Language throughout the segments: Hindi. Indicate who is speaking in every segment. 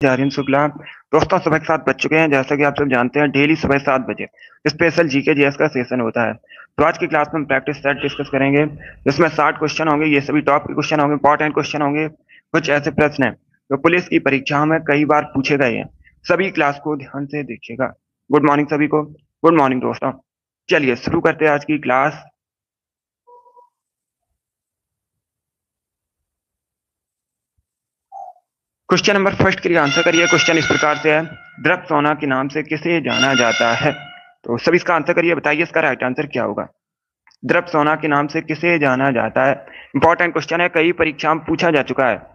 Speaker 1: आर्यन शुक्ला। दोस्तों सुबह के 7 बज चुके हैं। जैसा कि आप सब जानते हैं डेली सुबह 7 बजे स्पेशल जीके जीएस का सेशन होता है। तो आज की क्लास में हम प्रैक्टिस सेट डिस्कस करेंगे जिसमें 60 क्वेश्चन होंगे। ये सभी टॉप के क्वेश्चन होंगे, इंपॉर्टेंट क्वेश्चन होंगे। कुछ ऐसे प्रश्न हैं जो पुलिस की परीक्षाओं में कई बार पूछे गए हैं। सभी क्लास को ध्यान से देखिएगा। गुड मॉर्निंग सभी को। गुड मॉर्निंग दोस्तों। चलिए शुरू करते हैं आज की क्लास। क्वेश्चन नंबर फर्स्ट के लिए आंसर करिए। क्वेश्चन इस प्रकार से है, द्रव सोना के नाम से किसे जाना जाता है? तो सभी इसका आंसर करिए, बताइए इसका राइट आंसर क्या होगा। द्रव सोना के नाम से किसे जाना जाता है? इंपॉर्टेंट क्वेश्चन है, कई परीक्षा में पूछा जा चुका है।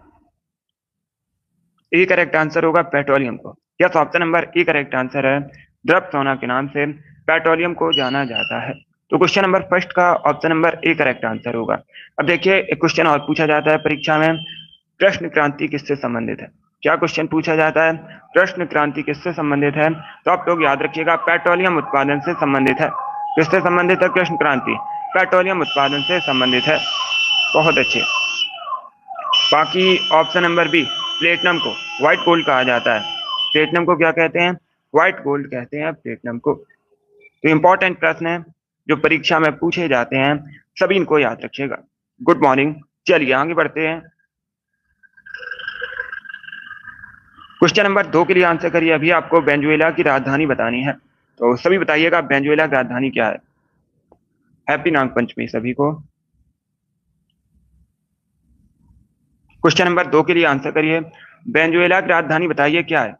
Speaker 1: ए करेक्ट आंसर होगा पेट्रोलियम को। Yes, option number A correct answer है। द्रव सोना के नाम से पेट्रोलियम को जाना जाता है। तो क्वेश्चन नंबर फर्स्ट का option number A correct answer होगा। अब देखिए एक क्वेश्चन और पूछा जाता है परीक्षा में, कृष्ण क्रांति किससे संबंधित है? क्या क्वेश्चन पूछा जाता है? कृष्ण क्रांति किससे संबंधित है? तो आप लोग याद रखिएगा, पेट्रोलियम उत्पादन से संबंधित है। किससे संबंधित है कृष्ण क्रांति? पेट्रोलियम उत्पादन से संबंधित है। बहुत अच्छे। बाकी ऑप्शन नंबर बी, प्लेटिनम को व्हाइट गोल्ड कहा जाता है। प्लेटिनम को क्या कहते हैं? व्हाइट गोल्ड कहते हैं प्लेटिनम को। तो इंपॉर्टेंट प्रश्न है जो परीक्षा में पूछे जाते हैं, सभी इनको याद रखिएगा। Good morning. चलिए आगे बढ़ते हैं। क्वेश्चन नंबर 2 के लिए आंसर करिए। अभी आपको वेनेजुएला की राजधानी बतानी है, तो सभी बताइएगा वेनेजुएला की राजधानी क्या है। हैप्पी नाग पंचमी सभी को। क्वेश्चन नंबर 2 के लिए आंसर करिए। वेनेजुएला की राजधानी बताइए क्या है।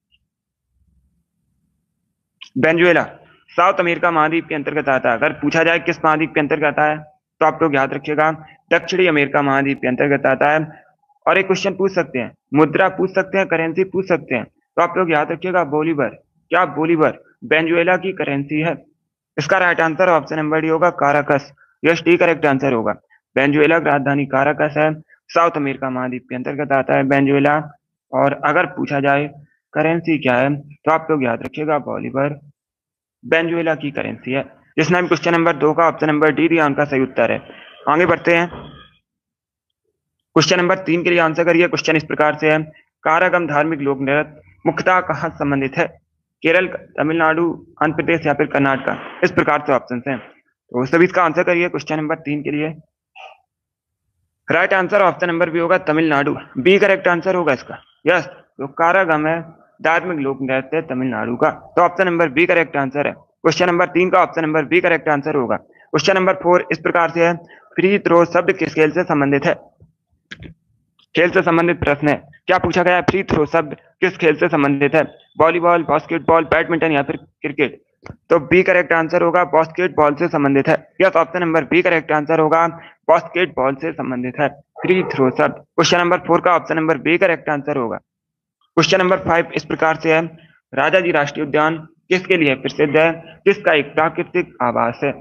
Speaker 1: वेनेजुएला साउथ अमेरिका महाद्वीप के अंतर्गत आता है। अगर पूछा जाए किस महाद्वीप के अंतर्गत आता है, तो आप लोग याद रखिएगा दक्षिणी अमेरिका महाद्वीप के अंतर्गत आता है। और एक क्वेश्चन पूछ सकते हैं, मुद्रा पूछ सकते हैं, करेंसी पूछ सकते हैं, तो आप लोग याद रखिएगा बोलीवर। क्या बोलीवर वेनेजुएला की करेंसी है? इसका right answer option number D होगा, Caracas. Yes, D correct answer होगा। वेनेजुएला की राजधानी काराकस है। साउथ अमेरिका महाद्वीप के अंतर्गत आता है वेनेजुएला। और अगर पूछा जाए करेंसी क्या है, तो आप लोग याद रखिएगा बोलीवर वेनेजुएला की करेंसी है। जिसने भी क्वेश्चन नंबर 2 का ऑप्शन नंबर डी दिया उनका सही उत्तर है। आगे बढ़ते हैं। क्वेश्चन नंबर 3 के लिए आंसर करिए। क्वेश्चन इस प्रकार से है, कारगम धार्मिक लोक नृत्य मुख्यतः कहाँ संबंधित है? केरल, तमिलनाडु, आंध्र प्रदेश या फिर कर्नाटका? इस प्रकार से ऑप्शन हैं, तो सभी इसका आंसर करिए क्वेश्चन नंबर 3 के लिए। Right answer option number B होगा, तमिलनाडु। बी करेक्ट आंसर होगा इसका। यस, तो कारगम है धार्मिक लोक नृत्य तमिलनाडु का, तो option number B correct answer है। क्वेश्चन नंबर 3 का option number B correct answer होगा। क्वेश्चन नंबर 4 इस प्रकार से है, फ्री थ्रो शब्द किस खेल से संबंधित है? खेल से संबंधित प्रश्न है। क्या पूछा गया है? फ्री थ्रो शब्द किस खेल से संबंधित है? वॉलीबॉल, बास्केटबॉल, बैडमिंटन या फिर क्रिकेट? तो बी करेक्ट आंसर होगा, बास्केटबॉल से संबंधित है। Yes, option number B correct answer होगा, बास्केटबॉल से संबंधित है फ्री थ्रो शब्द। क्वेश्चन नंबर 4 का option number B correct answer होगा। क्वेश्चन नंबर 5 इस प्रकार से है, राजा जी राष्ट्रीय उद्यान किसके लिए प्रसिद्ध है? किसका एक प्राकृतिक आवास है?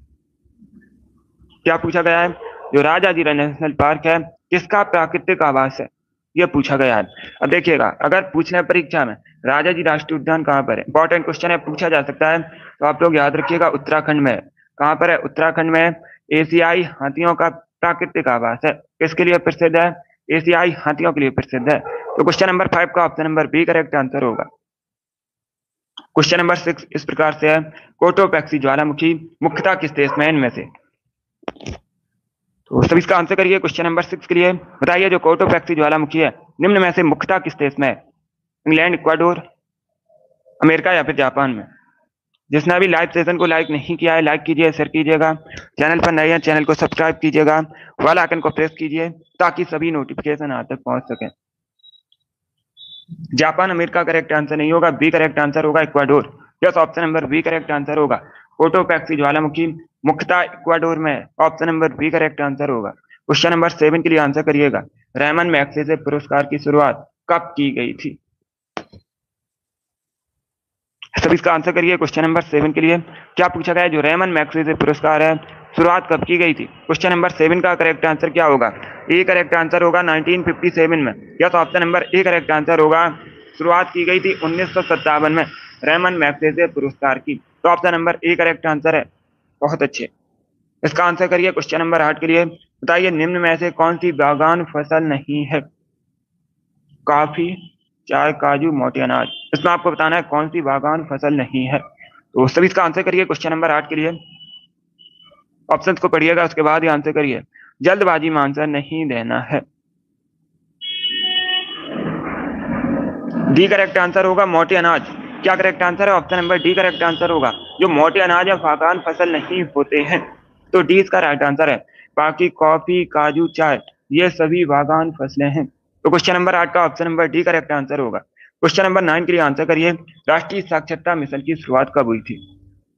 Speaker 1: क्या पूछा गया है? जो राजा जी नेशनल पार्क है किसका प्राकृतिक आवास है, यह पूछा गया है। अब देखिएगा, अगर पूछना है परीक्षा में राजा जी राष्ट्रीय उद्यान कहाँ पर है, इंपॉर्टेंट क्वेश्चन है, पूछा जा सकता है, तो आप लोग याद रखिएगा उत्तराखंड में है। कहाँ पर है? उत्तराखंड में। एशियाई हाथियों का प्राकृतिक आवास है। किसके लिए प्रसिद्ध है? एशियाई हाथियों के लिए प्रसिद्ध है। तो क्वेश्चन नंबर 5 का option number B correct answer होगा। क्वेश्चन नंबर 6 इस प्रकार से है, कोटोपैक्सी ज्वालामुखी मुख्यतः किस देश में है इनमें से? तो सभी इसका आंसर करिए क्वेश्चन नंबर 6 के लिए। बताइए जो कोटोपैक्सी ज्वालामुखी है निम्न में से मुख्यतः किस देश में है? इंग्लैंड, इक्वाडोर, अमेरिका या फिर जापान में? जिसने अभी लाइव सेशन को लाइक नहीं किया है, लाइक कीजिए, शेयर कीजिएगा। चैनल पर नए हैं, चैनल को सब्सक्राइब कीजिएगा, बेल आइकन को प्रेस कीजिए ताकि सभी नोटिफिकेशन आप तक पहुंच सके। जापान अमेरिका करेक्ट आंसर नहीं होगा, बी करेक्ट आंसर होगा Ecuador. Yes, option number B correct answer होगा। कोटोपैक्सी ज्वालामुखी मुख्यतः इक्वाडोर में है, option number B correct answer होगा। क्वेश्चन नंबर 7 के लिए आंसर करिएगा, रेमन मैग्सेसे पुरस्कार की शुरुआत कब की गई थी? सब इसका आंसर करिए क्वेश्चन नंबर 7 के लिए। क्या पूछा गया है? जो रेमन मैग्सेसे पुरस्कार है शुरुआत कब की गई थी? क्वेश्चन नंबर 7 का करेक्ट आंसर क्या होगा? ए करेक्ट आंसर होगा 1957 में। या तो option number A correct answer होगा, शुरुआत की गई थी 1957 में रेमन मैग्सेसे पुरस्कार की। तो option number A correct answer है। बहुत अच्छे। इसका आंसर करिए क्वेश्चन नंबर 8 के लिए। बताइए निम्न में से कौन सी बागान फसल नहीं है? कॉफी, चाय, काजू, मोटे अनाज। इसमें आपको बताना है कौन सी बागान फसल नहीं है। तो सभी इसका आंसर करिए क्वेश्चन नंबर 8 के लिए। ऑप्शंस को पढ़िएगा, उसके बाद ही आंसर करिए। जल्दबाजी में आंसर नहीं देना है। डी करेक्ट आंसर होगा मोटे अनाज। क्या करेक्ट आंसर है? Option number D correct answer होगा। जो मोटे अनाज या बागान फसल नहीं होते हैं, तो डी इसका राइट आंसर है। बाकी कॉफी, काजू, चाय ये सभी बागान फसलें हैं। तो क्वेश्चन नंबर 8 का option number D correct answer होगा। क्वेश्चन नंबर 9 के लिए आंसर करिए। राष्ट्रीय साक्षरता मिशन की शुरुआत कब हुई थी?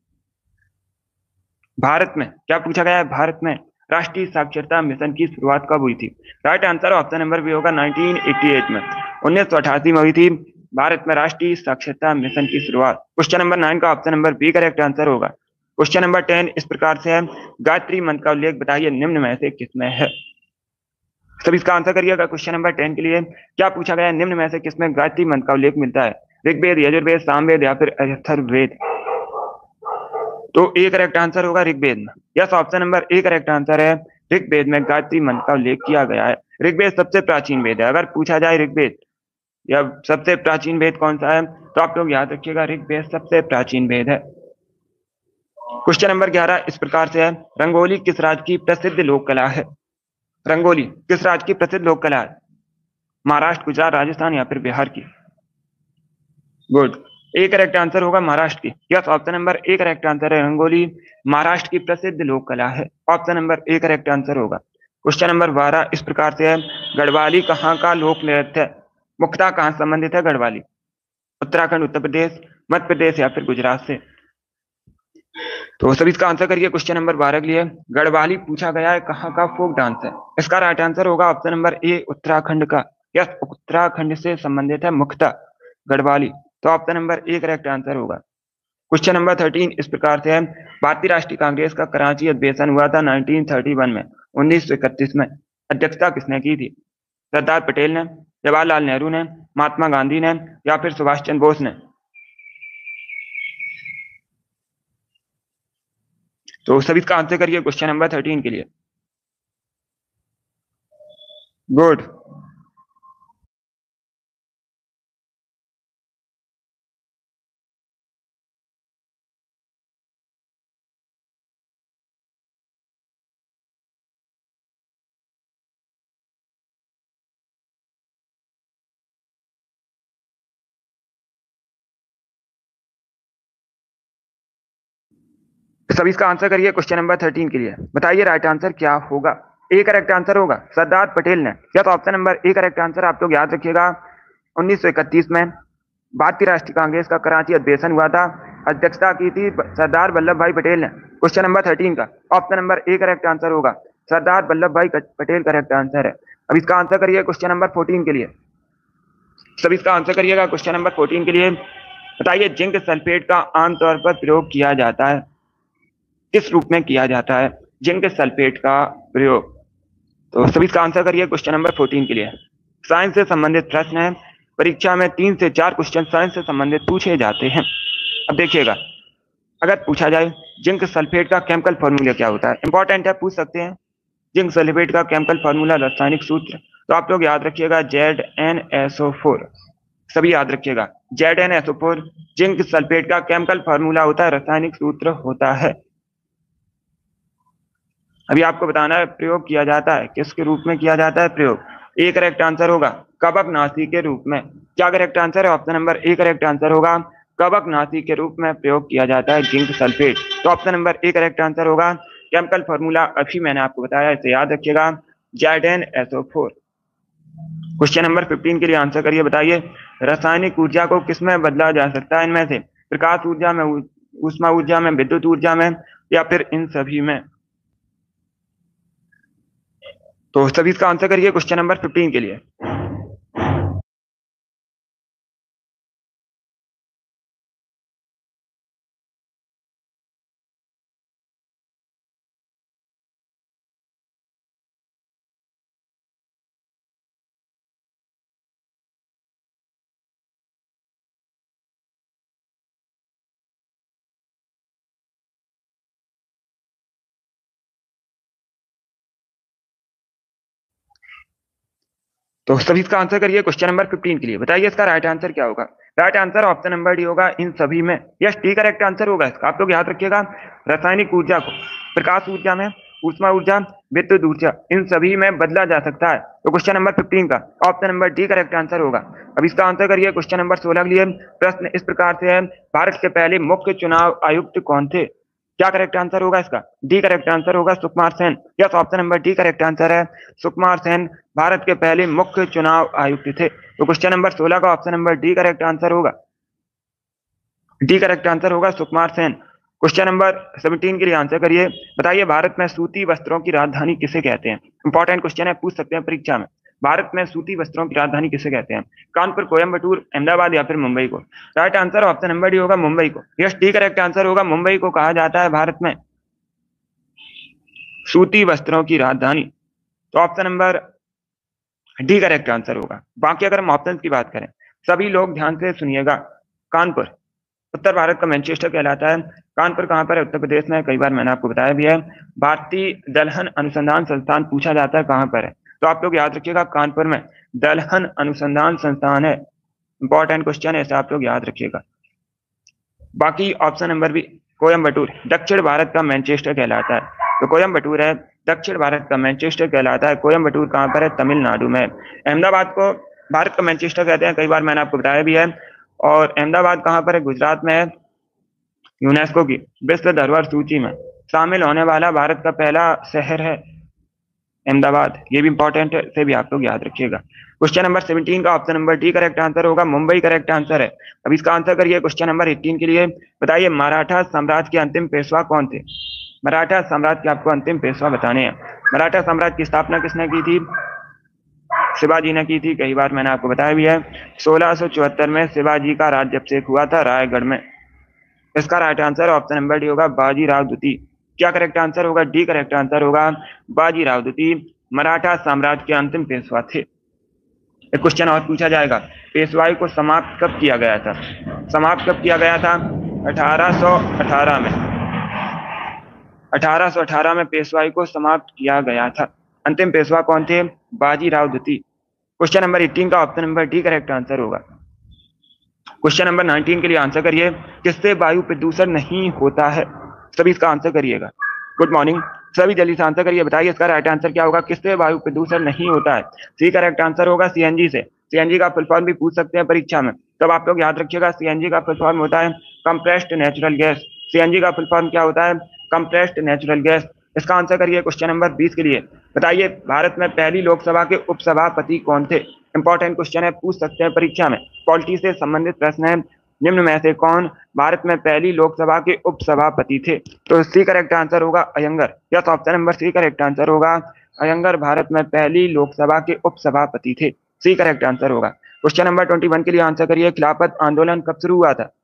Speaker 1: भारत में क्या पूछा गया है? भारत में राष्ट्रीय साक्षरता मिशन की शुरुआत कब हुई थी? Right answer option number B होगा 1988 में। 1988 में हुई थी भारत में राष्ट्रीय साक्षरता मिशन की शुरुआत। क्वेश्चन नंबर 9 का option number B correct answer होगा। क्वेश्चन नंबर 10 इस प्रकार से है, गायत्री मंत्र का उल्लेख बताइए निम्न में से किसमें है? सब इसका आंसर करिएगा। क्वेश्चन नंबर 10 के लिए क्या पूछा गया है? निम्न में से किसमें गायत्री मंत्र का उल्लेख मिलता है? ऋग्वेद, यजुर्वेद, सामवेद या फिर अथर्ववेद? तो ए करेक्ट आंसर होगा ऋग्वेद में। Yes, option number A correct answer है। ऋग्वेद में गायत्री मंत्र का उल्लेख किया गया है। ऋग्वेद सबसे प्राचीन वेद है। अगर पूछा जाए ऋग्वेद या सबसे प्राचीन वेद कौन सा है, तो आप लोग याद रखिएगा ऋग्वेद सबसे प्राचीन वेद है। क्वेश्चन नंबर 11 इस प्रकार से है, रंगोली किस राज्य की प्रसिद्ध लोक कला है? रंगोली किस राज्य की प्रसिद्ध लोक कला है? महाराष्ट्र, गुजरात, राजस्थान या फिर बिहार की? गुड, ए करेक्ट आंसर होगा महाराष्ट्र की। Yes, option number A correct answer है। रंगोली महाराष्ट्र की प्रसिद्ध लोक कला है। Option number A correct answer होगा। क्वेश्चन नंबर 12 इस प्रकार से है, गढ़वाली कहाँ का लोक नृत्य है? मुख्यतः कहाँ से संबंधित है गढ़वाली? उत्तराखंड, उत्तर प्रदेश, मध्य प्रदेश या फिर गुजरात से? तो सभी इसका आंसर करिए। क्वेश्चन नंबर 12 के लिए गढ़वाली पूछा गया है कहाँ का फोक डांस है? इसका राइट आंसर होगा ऑप्शन नंबर ए उत्तराखंड का। यस, उत्तराखंड से संबंधित है मुख्यतः गढ़वाली। तो option number A correct answer होगा। क्वेश्चन नंबर 13 इस प्रकार से है, भारतीय राष्ट्रीय कांग्रेस का कराची अधिवेशन हुआ था 1931 में। 1931 में अध्यक्षता किसने की थी? सरदार पटेल ने, जवाहरलाल नेहरू ने, महात्मा गांधी ने या फिर सुभाष चंद्र बोस ने? तो सभी इसका आंसर करिए क्वेश्चन नंबर 13 के लिए। गुड। सभी इसका आंसर करिए क्वेश्चन नंबर 13 के लिए। बताइए राइट आंसर क्या होगा? ए करेक्ट आंसर होगा सरदार पटेल ने। या तो option number A correct answer आप लोग याद रखिएगा। 1931 में भारतीय राष्ट्रीय कांग्रेस का कराची अधिवेशन हुआ था। अध्यक्षता की थी सरदार वल्लभ भाई पटेल ने। क्वेश्चन नंबर 13 का option number A correct answer होगा। सरदार वल्लभ भाई पटेल करेक्ट आंसर है। अब इसका आंसर करिए क्वेश्चन नंबर 14 के लिए। सभी इसका आंसर करिएगा क्वेश्चन नंबर 14 के लिए। बताइए जिंक सल्फेट का आमतौर पर प्रयोग किया जाता है, किस रूप में किया जाता है जिंक सल्फेट का प्रयोग? तो सभी इसका आंसर करिए क्वेश्चन नंबर 14 के लिए। साइंस से संबंधित प्रश्न है। परीक्षा में 3 से 4 क्वेश्चन साइंस से संबंधित पूछे जाते हैं। अब देखिएगा, अगर पूछा जाए जिंक सल्फेट का केमिकल फॉर्मूला क्या होता है, इंपॉर्टेंट है, पूछ सकते हैं। जिंक सल्फेट का केमिकल फॉर्मूला, रासायनिक सूत्र, तो आप लोग याद रखिएगा ZnSO4। सभी याद रखिएगा ZnSO4 जिंक सल्फेट का केमिकल फॉर्मूला होता है, रासायनिक सूत्र होता है। अभी आपको बताना है प्रयोग किया जाता है किसके रूप में किया जाता है प्रयोग? ए करेक्ट आंसर होगा कवकनाशी के रूप में। क्या करेक्ट आंसर है? Option number A correct answer होगा। कवकनाशी के रूप में प्रयोग किया जाता है जिंक सल्फेट। तो option number A correct answer होगा। केमिकल फॉर्मूला अभी मैंने आपको बताया, इसे याद रखिएगा, ZnSO4। क्वेश्चन नंबर 15 के लिए आंसर करिए। बताइए रासायनिक ऊर्जा को किसमें बदला जा सकता है इनमें से? प्रकाश ऊर्जा में, ऊष्मा ऊर्जा में, विद्युत ऊर्जा में या फिर इन सभी में? तो सभी इसका आंसर करिए क्वेश्चन नंबर 15 के लिए। तो सभी इसका आंसर करिए क्वेश्चन नंबर 15 के लिए। बताइए इसका राइट आंसर क्या होगा। Right answer option number D होगा, इन सभी में। यस, डी करेक्ट आंसर होगा इसका। आप लोग याद रखिएगा, रासायनिक ऊर्जा को प्रकाश ऊर्जा में, ऊष्मा ऊर्जा, विद्युत ऊर्जा, इन सभी में बदला जा सकता है। तो क्वेश्चन नंबर 15 का option number D correct answer होगा। अब इसका आंसर करिए क्वेश्चन नंबर 16 के लिए। प्रश्न इस प्रकार से है, भारत के पहले मुख्य चुनाव आयुक्त कौन थे। क्या करेक्ट आंसर होगा इसका। डी करेक्ट आंसर होगा, Sukumar Sen. Yes, option number D correct answer है, सुकुमार सेन भारत के पहले मुख्य चुनाव आयुक्त थे। तो क्वेश्चन नंबर 16 का option number D correct answer होगा। डी करेक्ट आंसर होगा, सुकुमार सेन। क्वेश्चन नंबर 17 के लिए आंसर करिए। बताइए भारत में सूती वस्त्रों की राजधानी किसे कहते हैं। इंपॉर्टेंट क्वेश्चन है, पूछ सकते हैं परीक्षा में। भारत में सूती वस्त्रों की राजधानी किसे कहते हैं। कानपुर, कोयम्बटूर, अहमदाबाद या फिर मुंबई को। Right answer option number D होगा, मुंबई को। यस, डी करेक्ट आंसर होगा, मुंबई को कहा जाता है भारत में सूती वस्त्रों की राजधानी। तो option number D correct answer होगा। बाकी अगर हम ऑप्शन की बात करें, सभी लोग ध्यान से सुनिएगा। कानपुर उत्तर भारत का मैनचेस्टर कहलाता है। कानपुर कहाँ पर है, उत्तर प्रदेश में। कई बार मैंने आपको बताया भी है। भारतीय दलहन अनुसंधान संस्थान पूछा जाता है कहाँ पर है, तो आप लोग याद रखिएगा, कानपुर में दलहन अनुसंधान संस्थान है। इंपॉर्टेंट क्वेश्चन है, ऐसे आप लोग याद रखिएगा। बाकी ऑप्शन नंबर बी, कोयम्बटूर दक्षिण भारत का मैनचेस्टर कहलाता है। तो कोयम्बटूर है, दक्षिण भारत का मैनचेस्टर कहलाता है। कोयम्बटूर कहाँ पर है, तमिलनाडु में। अहमदाबाद को भारत का मैनचेस्टर कहते हैं, कई बार मैंने आपको बताया भी है। और अहमदाबाद कहाँ पर है, गुजरात में है। यूनेस्को की विश्व धरोहर सूची में शामिल होने वाला भारत का पहला शहर है अहमदाबाद। ये भी इंपॉर्टेंट है, इसे भी आप लोग याद रखिएगा। क्वेश्चन नंबर 17 का option number D correct answer होगा, मुंबई करेक्ट आंसर है। अब इसका आंसर करिए क्वेश्चन नंबर 18 के लिए। बताइए मराठा साम्राज्य के अंतिम पेशवा कौन थे। मराठा साम्राज्य के आपको अंतिम पेशवा बताने हैं। मराठा साम्राज्य की स्थापना किसने की थी, शिवाजी ने की थी। कई बार मैंने आपको बताया भी है। 1674 में शिवाजी का राज्याभिषेक हुआ था रायगढ़ में। इसका right answer option number D होगा, बाजीराव द्वितीय। क्या करेक्ट आंसर होगा, डी करेक्ट आंसर होगा, बाजीराव द्वितीय मराठा साम्राज्य के अंतिम पेशवा थे। एक क्वेश्चन और पूछा जाएगा, पेशवाई को समाप्त कब किया गया था। समाप्त कब किया गया था, 1818 में। 1818 में पेशवाई को समाप्त किया गया था। अंतिम पेशवा कौन थे, बाजीराव द्वितीय। क्वेश्चन नंबर 18 का option number D correct answer होगा। क्वेश्चन नंबर 19 के लिए आंसर करिए, किससे वायु प्रदूषण नहीं होता है। सभी इसका आंसर करिएगा। गुड मॉर्निंग, सभी जल्दी से आंसर करिए। बताइए इसका राइट आंसर क्या होगा, किससे वायु प्रदूषण नहीं होता है। सी करेक्ट आंसर होगा, सीएनजी से। सीएनजी का फुल फॉर्म भी पूछ सकते हैं परीक्षा में, तब आप लोग याद रखिएगा। सीएनजी का फुल फॉर्म होता है कंप्रेस्ड नेचुरल गैस। सीएनजी का फुल फॉर्म क्या होता है, कंप्रेस्ड नेचुरल गैस। इसका आंसर करिए क्वेश्चन नंबर 20 के लिए। बताइए भारत में पहली लोकसभा के उपसभापति कौन थे। इंपॉर्टेंट क्वेश्चन है, पूछ सकते हैं परीक्षा में। पॉलिटी से संबंधित प्रश्न है। निम्न में से कौन भारत में पहली लोकसभा के उपसभापति थे। तो सी करेक्ट आंसर होगा, Ayyangar. Yes, option number C correct answer होगा, अयंगर भारत में पहली लोकसभा के उपसभापति थे। सी करेक्ट आंसर होगा। क्वेश्चन नंबर 21 के लिए आंसर करिए, खिलाफत आंदोलन कब शुरू हुआ था।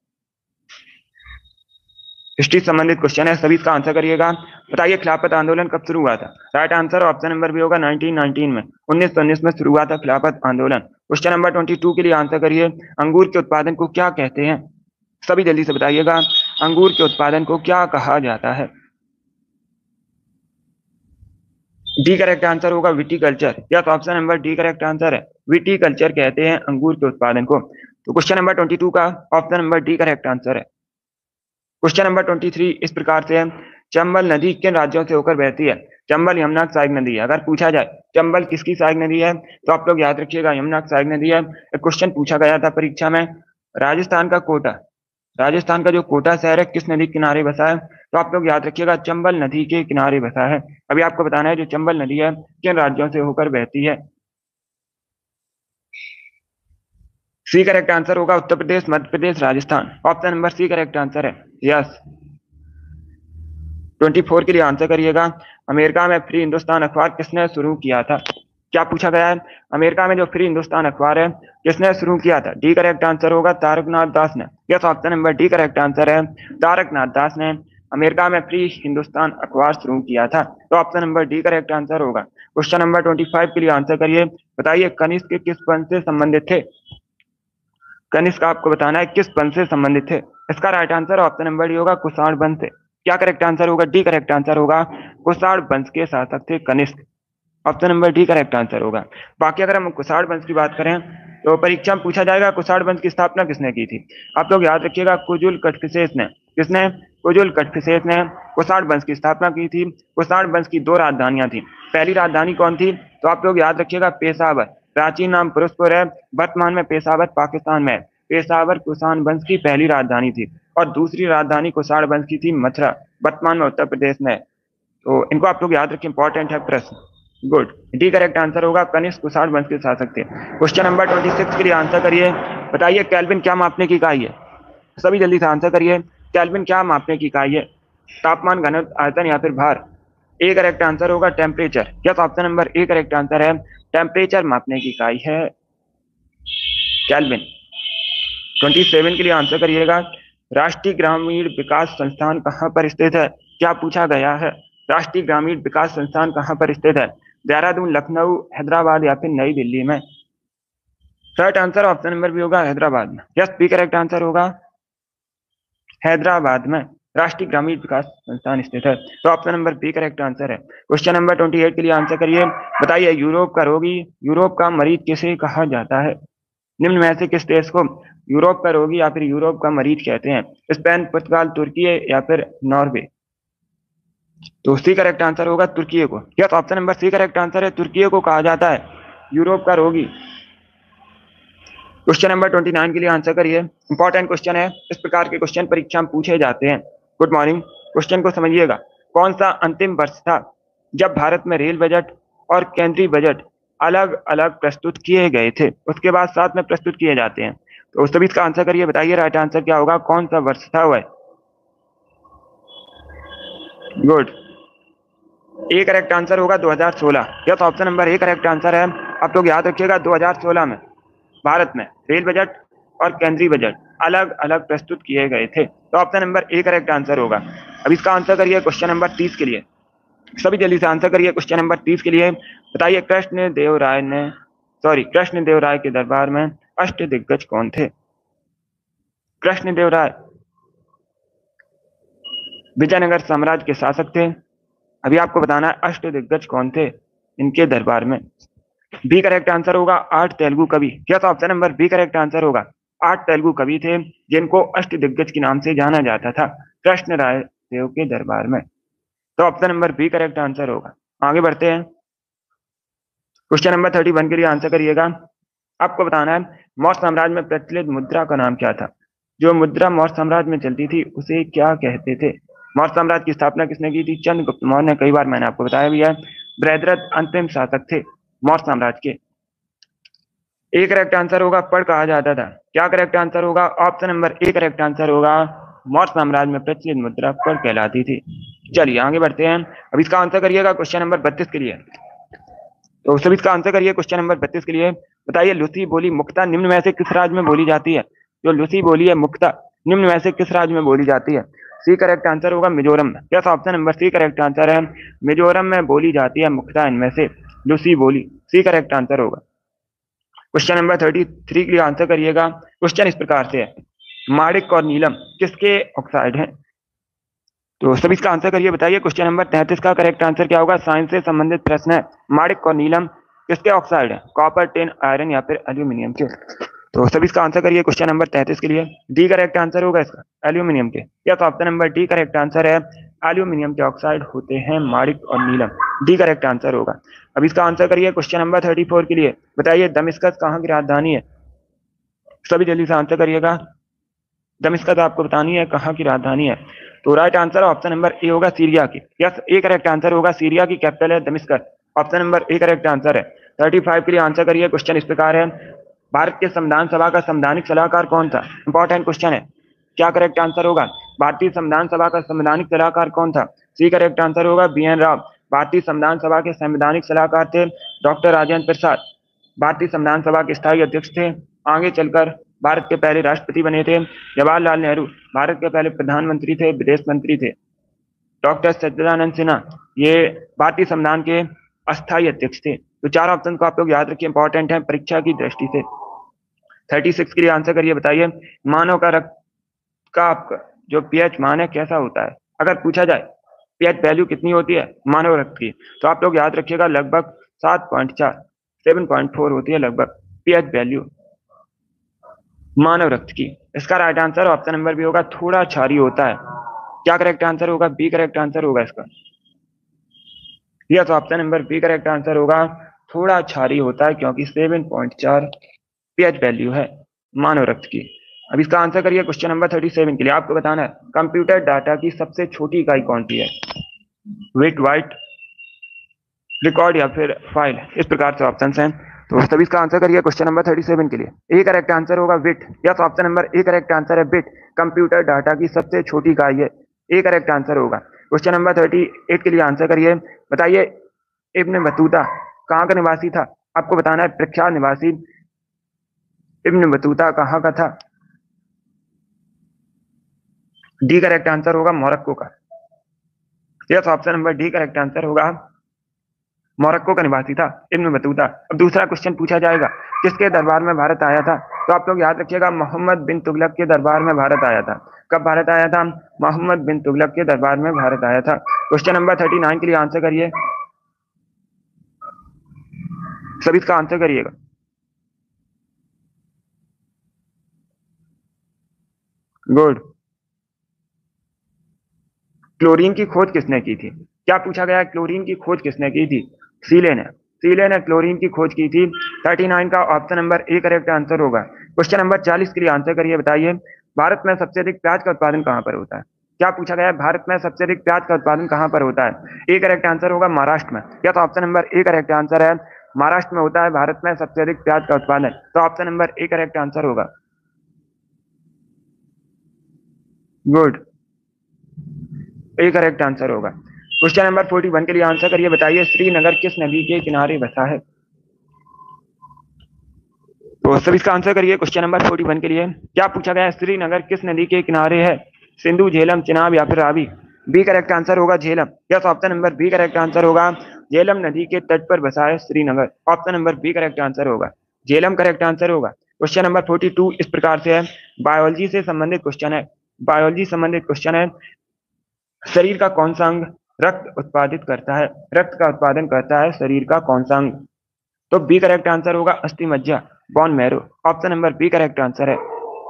Speaker 1: हिस्ट्री संबंधित क्वेश्चन है, सभी इसका आंसर करिएगा। बताइए खिलाफत आंदोलन कब शुरू हुआ था। Right answer option number B होगा, 1919 में। 1919 में शुरू हुआ था खिलाफत आंदोलन। क्वेश्चन नंबर 22 के लिए आंसर करिए, अंगूर के उत्पादन को क्या कहते हैं। सभी जल्दी से बताइएगा, अंगूर के उत्पादन को क्या कहा जाता है। डी करेक्ट आंसर होगा, viticulture. Yes, option number D correct answer है, विटीकल्चर कहते हैं अंगूर के उत्पादन को। तो क्वेश्चन नंबर 22 का option number D correct answer है। क्वेश्चन नंबर 23 इस प्रकार से है, चंबल नदी किन राज्यों से होकर बहती है। चंबल यमुना की सहायक नदी है। अगर पूछा जाए चंबल किसकी सहायक नदी है, तो आप लोग याद रखिएगा, यमुना की सहायक नदी है। एक क्वेश्चन पूछा गया था परीक्षा में, राजस्थान का कोटा, राजस्थान का जो कोटा शहर है किस नदी के किनारे बसा है, तो आप लोग याद रखिएगा, चंबल नदी के किनारे बसा है। अभी आपको बताना है जो चंबल नदी है किन राज्यों से होकर बहती है। सी करेक्ट आंसर होगा, Uttar Pradesh, Madhya Pradesh, Rajasthan. Option number C correct answer है। यस, 24 के लिए आंसर करिएगा, अमेरिका में फ्री हिंदुस्तान अखबार किसने शुरू किया था। क्या पूछा गया है, अमेरिका में जो फ्री हिंदुस्तान अखबार है किसने शुरू किया था। डी करेक्ट आंसर होगा, तारकनाथ दास ने। Yes, option number D correct answer है, तारकनाथ दास ने अमेरिका में फ्री हिंदुस्तान अखबार शुरू किया था। तो option number D correct answer होगा। क्वेश्चन नंबर 25 के लिए आंसर करिए। बताइए कनिष्क किस वंश से संबंधित थे। कनिष्क आपको बताना है किस वंश से संबंधित थे। इसका right answer option number D होगा, कुषाण वंश से। क्या करेक्ट आंसर होगा, डी करेक्ट आंसर होगा, कुषाण वंश के शासक थे Kanishka. Option number D correct answer होगा। बाकी अगर हम कुषाण वंश की बात करें तो परीक्षा में पूछा जाएगा कुषाण वंश की स्थापना किसने की थी। आप लोग याद रखिएगा कुजुल कटफिसेस ने। किसने? कुजुल कटफिसेस ने कुषाण वंश की स्थापना की थी। कुषाण वंश की दो राजधानियां थी। पहली राजधानी कौन थी? तो आप लोग याद रखिएगा पेशावर। प्राचीन नाम पुरुषपुर है, वर्तमान में पेशावर पाकिस्तान में। पेशावर कुषाण वंश की पहली राजधानी थी और दूसरी राजधानी कुषाण वंश की थी मथुरा, वर्तमान में उत्तर प्रदेश में। तो इनको आप लोग याद रखें, इंपॉर्टेंट है प्रश्न। गुड, डी करेक्ट आंसर होगा, कनिष्क कुषाण वंश के शासक थे। क्वेश्चन नंबर 26 के लिए आंसर करिए। बताइए केल्विन क्या मापने की इकाई है? सभी जल्दी से आंसर करिए। केल्विन क्या मापने की इकाई है? तापमान, घनत्व, आयतन या फिर भार? ए करेक्ट आंसर होगा temperature. Yes, option number A correct answer है। टेम्परेचर मापने की इकाई है केल्विन। 27 के लिए आंसर करिएगा। राष्ट्रीय ग्रामीण विकास संस्थान कहाँ पर स्थित है? क्या पूछा गया है? राष्ट्रीय ग्रामीण विकास संस्थान कहाँ पर स्थित है? देहरादून, लखनऊ, हैदराबाद या फिर नई दिल्ली में? Right answer option number B होगा हैदराबाद में। यस, बी करेक्ट आंसर होगा हैदराबाद में राष्ट्रीय ग्रामीण विकास संस्थान स्थित है। तो option number B correct answer है। क्वेश्चन नंबर 28 के लिए आंसर करिए। बताइए यूरोप का रोगी, यूरोप का मरीज किसे कहा जाता है? निम्न में से किस देश को यूरोप का रोगी या फिर यूरोप का मरीज कहते हैं? स्पेन, पुर्तगाल, तुर्की या फिर नॉर्वे? तो सी करेक्ट आंसर होगा तुर्की को। Yes, option number C correct answer है। तुर्की को कहा जाता है यूरोप का रोगी। क्वेश्चन नंबर 29 के लिए आंसर करिए। इंपॉर्टेंट क्वेश्चन है, इस प्रकार के क्वेश्चन परीक्षा में पूछे जाते हैं। गुड मॉर्निंग, क्वेश्चन को समझिएगा। कौन सा अंतिम वर्ष था जब भारत में रेल बजट और केंद्रीय बजट अलग अलग प्रस्तुत किए गए थे? उसके बाद साथ में प्रस्तुत किए जाते हैं। तो सभी इसका आंसर करिए। बताइए राइट आंसर क्या होगा, कौन सा वर्ष था वह? गुड, ए करेक्ट आंसर होगा 2016। Yes, option number A correct answer है। आप लोग याद रखिएगा 2016 में भारत में रेल बजट और केंद्रीय बजट अलग अलग प्रस्तुत किए गए थे। तो option number A correct answer होगा। अब इसका आंसर करिए क्वेश्चन नंबर 30 के लिए। सभी जल्दी से आंसर करिए क्वेश्चन नंबर 30 के लिए। बताइए कृष्ण देव राय के दरबार में अष्ट दिग्गज कौन थे? कृष्ण देव राय विजयनगर साम्राज्य के शासक थे। अभी आपको बताना है अष्ट दिग्गज कौन थे इनके दरबार में। बी करेक्ट आंसर होगा 8 तेलुगु कवि। Yes, option number B correct answer होगा। 8 तेलुगु कवि थे जिनको अष्ट दिग्गज के नाम से जाना जाता था कृष्ण राय देव के दरबार में। तो option number B correct answer होगा। आगे बढ़ते हैं। क्वेश्चन नंबर 31 के लिए आंसर करिएगा। आपको बताना है मौर्य साम्राज्य में प्रचलित मुद्रा का नाम क्या था? जो मुद्रा मौर्य साम्राज्य में चलती थी उसे क्या कहते थे? मौर्य साम्राज्य की स्थापना किसने की थी? चंद्रगुप्त मौर्य। कई बार मैंने आपको बताया भी है। बृहद्रथ अंतिम शासक थे मौर्य साम्राज्य के। ए करेक्ट आंसर होगा पढ़ कहा जाता था। क्या करेक्ट आंसर होगा? Option number A correct answer होगा। मौर्य साम्राज्य में प्रचलित मुद्रा पढ़ कहलाती थी। चलिए आगे बढ़ते हैं। अब इसका आंसर करिएगा क्वेश्चन नंबर 32 के लिए। तो सभी इसका आंसर करिए क्वेश्चन नंबर 32 के लिए। बताइए लूसी बोली मुख्यतः निम्न में से किस राज्य में बोली जाती है? जो लूसी बोली है मुख्यतः निम्न में से किस राज्य में बोली जाती है? सी करेक्ट आंसर होगा मिजोरम में। Yes, option number C correct answer है। मिजोरम में बोली जाती है मुख्यतः इनमें से लूसी बोली। सी करेक्ट आंसर होगा। क्वेश्चन नंबर 33 के लिए आंसर करिएगा। क्वेश्चन इस प्रकार से है, माणिक और नीलम किसके ऑक्साइड हैं? तो सभी इसका आंसर करिए। बताइए क्वेश्चन नंबर 33 का करेक्ट आंसर क्या होगा? साइंस से संबंधित प्रश्न है। माणिक और नीलम किसके ऑक्साइड है? कॉपर, टिन, आयरन या फिर एल्यूमिनियम के? तो सभी इसका आंसर करिए क्वेश्चन नंबर 33 के लिए। डी करेक्ट आंसर होगा इसका, एल्यूमिनियम के। Yes, option number D correct answer है। एल्यूमिनियम के ऑक्साइड होते हैं माणिक और नीलम। डी करेक्ट आंसर होगा। अब इसका आंसर करिए क्वेश्चन नंबर 34 के लिए। बताइए दमिश्कस कहाँ की राजधानी है? सभी जल्दी से आंसर करिएगा। दमिश्कस आपको बतानी है कहाँ की राजधानी है। तो right answer option number A होगा सीरिया की। यस, ए करेक्ट आंसर होगा। सीरिया की कैपिटल है Damascus. Option number A correct answer है। 35 के लिए आंसर करिए। क्वेश्चन इस प्रकार है, भारत के संविधान सभा का संवैधानिक सलाहकार कौन था? इंपॉर्टेंट क्वेश्चन है। क्या करेक्ट आंसर होगा? भारतीय संविधान सभा का संवैधानिक सलाहकार कौन था? सी करेक्ट आंसर होगा बी एन राव। भारतीय संविधान सभा के संवैधानिक सलाहकार थे डॉक्टर राजेंद्र प्रसाद। भारतीय संविधान सभा के स्थायी अध्यक्ष थे। आगे चलकर भारत के पहले राष्ट्रपति बने थे जवाहरलाल नेहरू। भारत के पहले प्रधानमंत्री थे, विदेश मंत्री थे डॉक्टर सच्चिदानंद सिन्हा। ये भारतीय संविधान के अस्थायी अध्यक्ष थे। तो चार ऑप्शन को आप लोग याद रखिए, इंपॉर्टेंट है परीक्षा की दृष्टि से। 36 के लिए आंसर करिए। बताइए मानव का रक्त का जो पीएच मान है कैसा होता है? अगर पूछा जाए पीएच वैल्यू कितनी होती है मानव रक्त की, तो आप लोग याद रखिएगा लगभग 7.4 7.4 होती है लगभग पीएच वैल्यू मानव रक्त की। इसका right answer option number B होगा, थोड़ा क्षारीय होता है। क्या करेक्ट आंसर होगा? बी करेक्ट आंसर होगा इसका। Yes, option number B correct answer होगा, थोड़ा क्षारीय होता है क्योंकि 7.4 पीएच वैल्यू है मानव रक्त की। अब इसका आंसर करिए क्वेश्चन नंबर 37 के लिए। आपको बताना है कंप्यूटर डाटा की सबसे छोटी इकाई कौन सी है? बिट, बाइट, रिकॉर्ड या फिर फाइल, इस प्रकार से ऑप्शन हैं। तो सभी इसका आंसर करिए क्वेश्चन नंबर 37 के लिए। ए करेक्ट आंसर होगा bit. Yes, option number A correct answer है बिट। कंप्यूटर डाटा की सबसे छोटी इकाई है, ए करेक्ट आंसर होगा। क्वेश्चन नंबर 38 के लिए आंसर करिए। बताइए इब्न बतूता कहाँ का निवासी था? आपको बताना है प्रख्यात निवासी इब्न बतूता कहाँ का था? डी करेक्ट आंसर होगा मोरक्को का। Yes, option number D correct answer होगा, मोरक्को का निवासी था इब्न बतूता। अब दूसरा क्वेश्चन पूछा जाएगा, किसके दरबार में भारत आया था? तो आप लोग याद रखिएगा, मोहम्मद बिन तुगलक के दरबार में भारत आया था। कब भारत आया था? मोहम्मद बिन तुगलक के दरबार में भारत आया था। क्वेश्चन नंबर 39 के लिए आंसर करिए, सभी इसका आंसर करिएगा। गुड। क्लोरीन की खोज किसने की थी? क्या पूछा गया है? क्लोरीन की खोज किसने की थी? सीले ने। सीले ने क्लोरीन की खोज की थी। 39 का option number A correct answer होगा। क्वेश्चन नंबर 40 के लिए आंसर करिए। बताइए भारत में सबसे अधिक प्याज का उत्पादन कहाँ पर होता है? क्या पूछा गया है? भारत में सबसे अधिक प्याज का उत्पादन कहाँ पर होता है? ए करेक्ट आंसर होगा महाराष्ट्र में। या तो option number A correct answer है, महाराष्ट्र में होता है भारत में सबसे अधिक प्याज का उत्पादन। तो option number A correct answer होगा। गुड, ए करेक्ट आंसर होगा। क्वेश्चन नंबर 41 के लिए आंसर करिए। बताइए श्रीनगर किस नदी के किनारे बसा है? तो सभी इसका आंसर करिए क्वेश्चन नंबर 41 के लिए। क्या पूछा गया है? श्रीनगर किस नदी के किनारे है? सिंधु, झेलम, चिनाब या फिर रावी? बी करेक्ट आंसर होगा Jhelum. Yes, option number B correct answer होगा, झेलम नदी के तट पर बसा है Srinagar. Option number B correct answer होगा, झेलम करेक्ट आंसर होगा। क्वेश्चन नंबर 42 इस प्रकार से है, बायोलॉजी से संबंधित क्वेश्चन है। बायोलॉजी संबंधित क्वेश्चन है, शरीर का कौन सा अंग रक्त उत्पादित करता है? रक्त का उत्पादन करता है शरीर का कौन सा अंग? तो बी करेक्ट आंसर होगा अस्थि मज्जा, bone marrow. Option number B correct answer है।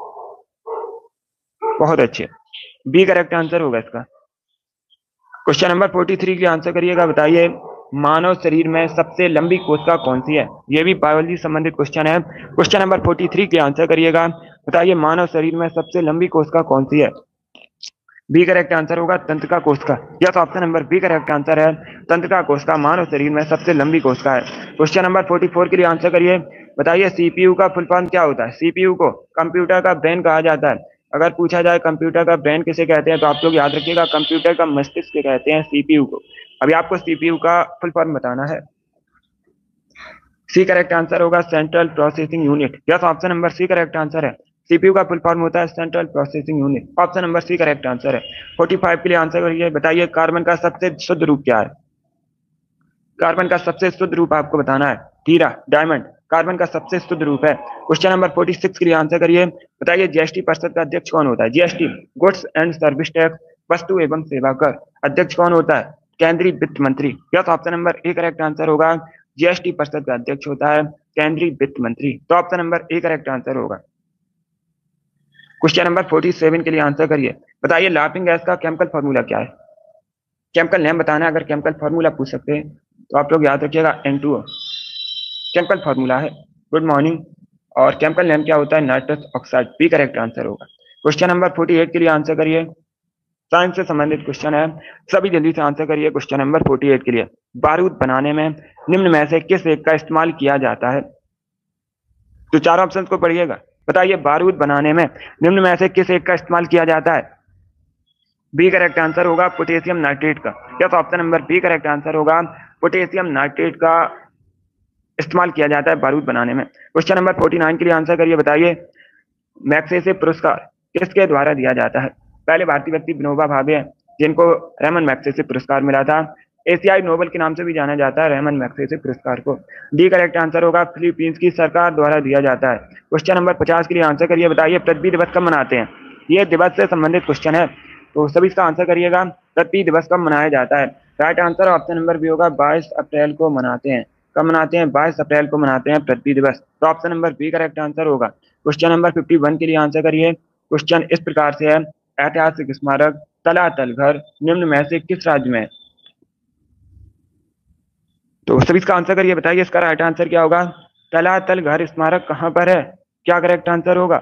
Speaker 1: बहुत अच्छे, बी करेक्ट आंसर होगा इसका। क्वेश्चन नंबर 43 की आंसर करिएगा। बताइए मानव शरीर में सबसे लंबी कोशिका कौन सी है? यह भी बायोलॉजी संबंधित क्वेश्चन है। क्वेश्चन नंबर 43 की आंसर करिएगा। बताइए मानव शरीर में सबसे लंबी कोशिका कौन सी है? बी करेक्ट आंसर होगा तंत्रिका कोशिका। Yes, option number B correct answer है, तंत्रिका कोशिका मानव शरीर में सबसे लंबी कोशिका है। क्वेश्चन नंबर 44 के लिए आंसर करिए। बताइए सीपीयू का फुल फॉर्म क्या होता है? सीपीयू को कंप्यूटर का ब्रेन कहा जाता है। अगर पूछा जाए कंप्यूटर का ब्रेन किसे कहते हैं, तो आप लोग याद रखिएगा कंप्यूटर का मस्तिष्क कहते हैं सीपीयू को। अभी आपको सीपीयू का फुल फॉर्म बताना है। सी करेक्ट आंसर होगा central processing unit. Yes, option number C correct answer है, सीपीयू का फुल फॉर्म होता है central processing unit. Option number C correct answer है। 45 के लिए आंसर करिए। बताइए कार्बन का सबसे शुद्ध रूप क्या है? कार्बन का सबसे शुद्ध रूप आपको बताना है, हीरा, डायमंड कार्बन का सबसे शुद्ध रूप है। क्वेश्चन नंबर 46 के लिए आंसर करिए। बताइए जीएसटी परिषद का अध्यक्ष कौन होता है? GST goods and service tax, वस्तु एवं सेवा कर, अध्यक्ष कौन होता है? केंद्रीय वित्त मंत्री। Yes, option number A correct answer होगा, जीएसटी परिषद का अध्यक्ष होता है केंद्रीय वित्त मंत्री। तो option number A correct answer होगा। क्वेश्चन नंबर 47 के लिए आंसर करिए। बताइए लाफिंग गैस का केमिकल फॉर्मूला क्या है? केमिकल नेम बताना है। अगर केमिकल फॉर्मूला पूछ सकते हैं तो आप लोग याद रखिएगा N2O केमिकल फॉर्मूला है। Good morning. और केमिकल नेम क्या होता है? Nitrous oxide. B correct answer होगा। क्वेश्चन नंबर 48 के लिए आंसर करिए। साइंस से संबंधित क्वेश्चन है, सभी जल्दी से आंसर करिए। क्वेश्चन नंबर 48 के लिए, बारूद बनाने में निम्न में से किस एक का इस्तेमाल किया जाता है? तो चार ऑप्शन को पढ़िएगा। बताइए बारूद बनाने में निम्न में से किस एक का इस्तेमाल किया जाता है? बी करेक्ट आंसर होगा पोटेशियम नाइट्रेट का। Yes, option number B correct answer होगा, पोटेशियम नाइट्रेट का इस्तेमाल किया जाता है बारूद बनाने में। क्वेश्चन नंबर 49 के लिए आंसर करिए। बताइए मैग्सेसे पुरस्कार किसके द्वारा दिया जाता है? पहले भारतीय व्यक्ति विनोबा भावे हैं, जिनको रेमन मैग्सेसे पुरस्कार मिला था। एशियाई नोबेल के नाम से भी जाना जाता है रेमन मैग्सेसे पुरस्कार को। डी करेक्ट आंसर होगा, फिलीपींस की सरकार द्वारा दिया जाता है। क्वेश्चन नंबर 50 के लिए आंसर करिए। बताइए पृथ्वी दिवस कब मनाते हैं? ये दिवस से संबंधित क्वेश्चन है, तो सभी इसका आंसर करिएगा। पृथ्वी दिवस कब मनाया जाता है? Right answer option number B होगा, 22 अप्रैल को मनाते हैं। कब मनाते हैं? 22 अप्रैल को मनाते हैं पृथ्वी दिवस। तो option number B correct answer होगा। क्वेश्चन नंबर 51 के लिए आंसर करिए। क्वेश्चन इस प्रकार से है, ऐतिहासिक स्मारक तलातल घर निम्न में से किस राज्य में है? तो सभी इसका आंसर करिए, बताइए इसका राइट आंसर क्या होगा। तलातल घर स्मारक कहां पर है? क्या करेक्ट आंसर होगा?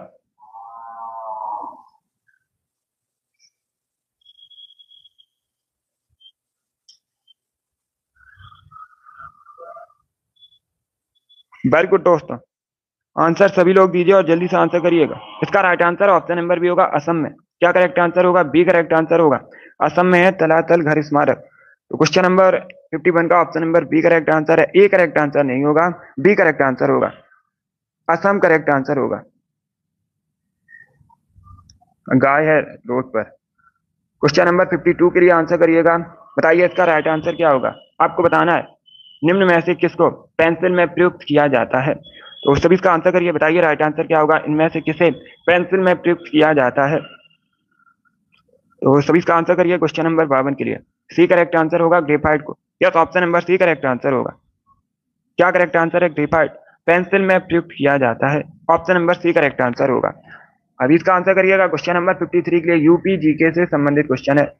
Speaker 1: वेरी गुड दोस्तों, आंसर सभी लोग दीजिए और जल्दी से आंसर करिएगा। इसका right answer option number B होगा, असम में। क्या करेक्ट आंसर होगा? बी करेक्ट आंसर होगा। असम में है तलातल घर स्मारक। तो क्वेश्चन नंबर 51 का option number B correct answer है। ए करेक्ट आंसर नहीं होगा, बी करेक्ट आंसर होगा। असम करेक्ट आंसर होगा। गाय है रोड पर। क्वेश्चन नंबर 52 के लिए आंसर करिएगा। बताइए इसका राइट आंसर क्या होगा। आपको बताना है निम्न में से किसको पेंसिल में प्रयुक्त किया जाता है। तो सभी इसका आंसर करिए, बताइए राइट आंसर क्या होगा। इनमें से किसे पेंसिल में प्रयुक्त किया जाता है? तो सभी इसका आंसर करिए क्वेश्चन नंबर 52 के लिए। सी करेक्ट आंसर होगा ग्रेफाइट को। Yes, option number C correct answer होगा। क्या करेक्ट आंसर है? ग्रेफाइट पेंसिल में प्रयुक्त किया जाता है। Option number C correct answer होगा। अभी इसका आंसर करिएगा। क्वेश्चन नंबर 53 के लिए यूपी जीके से संबंधित क्वेश्चन है।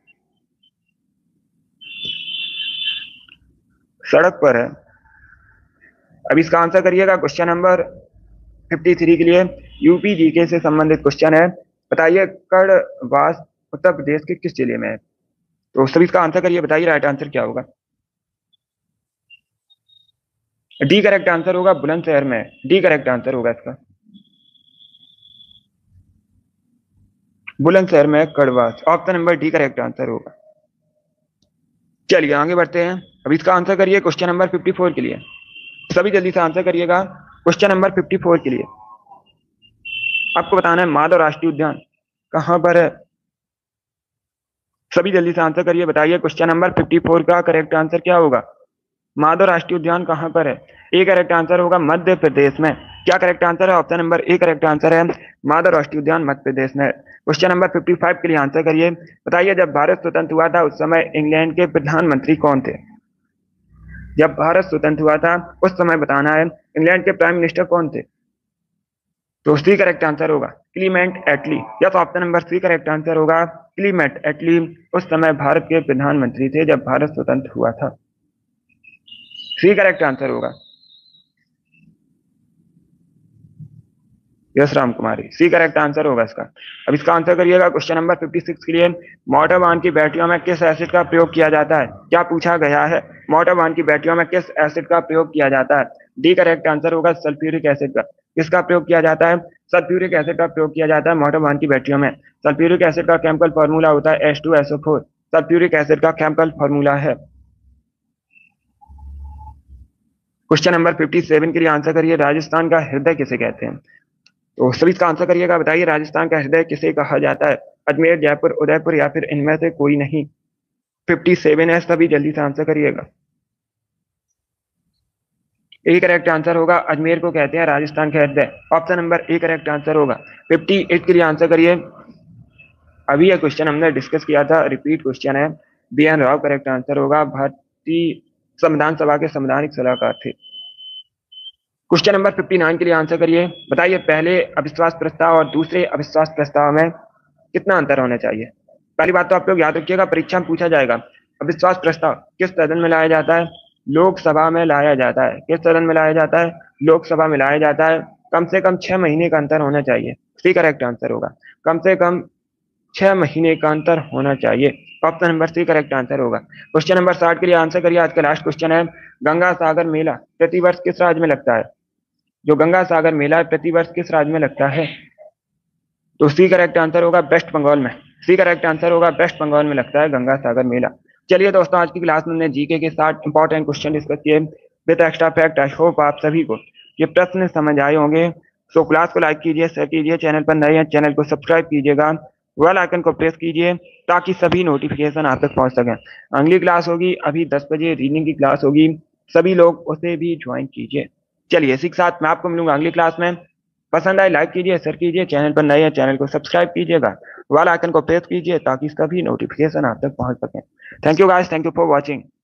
Speaker 1: सड़क पर है। अब इसका आंसर करिएगा। क्वेश्चन नंबर 53 के लिए यूपी जीके से संबंधित क्वेश्चन है। बताइए कड़वास उत्तर प्रदेश के किस जिले में है? तो सभी इसका आंसर करिए, बताइए राइट आंसर क्या होगा। डी करेक्ट आंसर होगा, बुलंदशहर में। डी करेक्ट आंसर होगा इसका। बुलंदशहर में कड़वास, option number D correct answer होगा। चलिए आगे बढ़ते हैं। अब इसका आंसर करिए क्वेश्चन नंबर 54 के लिए। सभी जल्दी से आंसर करिएगा। क्वेश्चन नंबर 54 के लिए आपको बताना है माधव राष्ट्रीय उद्यान कहां पर है। सभी जल्दी से आंसर करिए, बताइए क्वेश्चन नंबर 54 का करेक्ट आंसर क्या होगा। माधव राष्ट्रीय उद्यान कहां पर है? ए करेक्ट आंसर होगा, मध्य प्रदेश में। क्या करेक्ट आंसर है? Option number A correct answer है, माधव राष्ट्रीय उद्यान मध्य प्रदेश में। क्वेश्चन नंबर 55 के लिए आंसर करिए। बताइए जब भारत स्वतंत्र हुआ था उस समय इंग्लैंड के प्रधानमंत्री कौन थे? जब भारत स्वतंत्र हुआ था उस समय बताना है इंग्लैंड के प्राइम मिनिस्टर कौन थे। तो सी करेक्ट आंसर होगा क्लीमेंट एटली। या तो option number C correct answer होगा, क्लीमेंट एटली उस समय भारत के प्रधानमंत्री थे जब भारत स्वतंत्र हुआ था। सी करेक्ट आंसर होगा। Yes Ram Kumari, C correct answer होगा इसका। अब इसका आंसर करिएगा। क्वेश्चन नंबर 56 के लिए मोटर वाहन की बैटरियों में किस एसिड का प्रयोग किया जाता है? क्या पूछा गया है? मोटर वाहन की बैटरियों में किस एसिड का प्रयोग किया जाता है? डी करेक्ट आंसर होगा, सल्फ्यूरिक एसिड का। किसका प्रयोग किया जाता है? सल्फ्यूरिक एसिड का प्रयोग किया जाता है मोटर वाहन की बैटरियों में। सल्फ्यूरिक एसिड का केमिकल फॉर्मूला होता है H2SO4। सल्फ्यूरिक एसिड का केमिकल फॉर्मूला है। क्वेश्चन नंबर 57 के लिए आंसर करिए। राजस्थान का हृदय किसे कहते हैं? तो सभी इसका आंसर करिएगा। बताइए राजस्थान का हृदय किसे कहा जाता है? अजमेर, जयपुर, उदयपुर या फिर इनमें से कोई नहीं। 57 है, सभी जल्दी से आंसर करिएगा। ए करेक्ट आंसर होगा, अजमेर को कहते हैं राजस्थान का हृदय। Option number A correct answer होगा। 58 के लिए आंसर करिए। अभी यह क्वेश्चन हमने डिस्कस किया था, रिपीट क्वेश्चन है। BN राव करेक्ट आंसर होगा, भारतीय संविधान सभा के संवैधानिक सलाहकार थे। क्वेश्चन नंबर 59 के लिए आंसर करिए। बताइए पहले अविश्वास प्रस्ताव और दूसरे अविश्वास प्रस्ताव में कितना अंतर होना चाहिए? पहली बात तो आप लोग याद रखिएगा, परीक्षा में पूछा जाएगा अविश्वास प्रस्ताव किस सदन में लाया जाता है? लोकसभा में लाया जाता है। किस सदन में लाया जाता है? लोकसभा में लाया जाता है। कम से कम 6 महीने का अंतर होना चाहिए। सी करेक्ट आंसर होगा, कम से कम 6 महीने का अंतर होना चाहिए। Option number C correct answer होगा। क्वेश्चन नंबर 60 के लिए आंसर करिए। आज का लास्ट क्वेश्चन है, गंगा सागर मेला प्रतिवर्ष किस राज्य में लगता है? जो गंगा सागर मेला है प्रतिवर्ष किस राज्य में लगता है? तो सी करेक्ट आंसर होगा, वेस्ट बंगाल में। सी करेक्ट आंसर होगा, वेस्ट बंगाल में लगता है गंगा सागर मेला। चलिए दोस्तों, आज की क्लास में हमने जीके के 60 इंपॉर्टेंट क्वेश्चन डिस्कस किए with extra fact. I hope आप सभी को ये प्रश्न समझ आए होंगे। सो क्लास को लाइक कीजिए, शेयर कीजिए, चैनल पर नए हैं चैनल को सब्सक्राइब कीजिएगा, बेल आइकन को प्रेस कीजिए ताकि सभी नोटिफिकेशन आप तक पहुंच सकें। अगली क्लास होगी अभी 10 बजे, रीडिंग की क्लास होगी, सभी लोग उसे भी ज्वाइन कीजिए। चलिए इसी के साथ मैं आपको मिलूंगा अगली क्लास में। पसंद आए लाइक कीजिए, शेयर कीजिए, चैनल पर नए हैं चैनल को सब्सक्राइब कीजिएगा, बेल आइकन को प्रेस कीजिए ताकि इसका भी नोटिफिकेशन आप तक पहुंच सके। Thank you guys, thank you for watching.